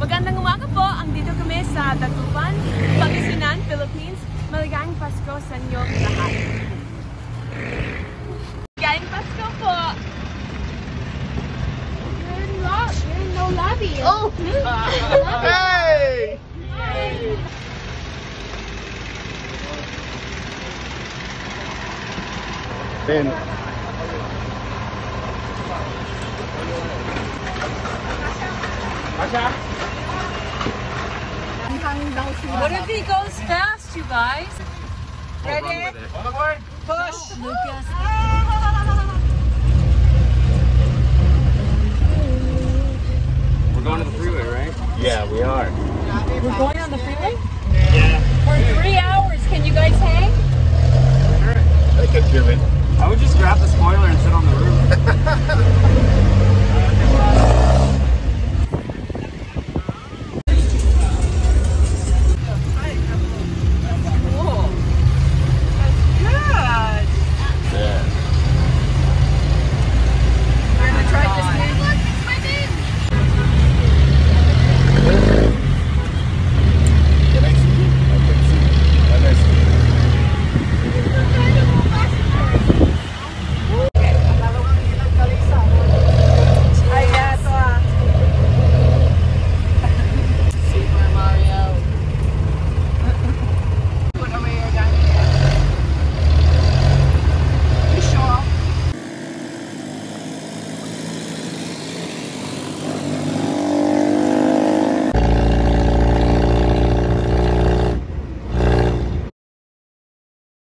Magandang umaga po. Andito kami sa Dagupan, Pangasinan, Philippines. Maligayang Pasko sa inyong lahat. Maligayang Pasko po. You're in no lobby. Oh! Hey! Hi. Ben. What if he goes fast, you guys? Ready? Push! Lucas. We're going to the freeway, right? Yeah, we are. We're going on the freeway? Yeah. For 3 hours. Can you guys hang? I could do it. I would just grab the spoiler and sit on the roof.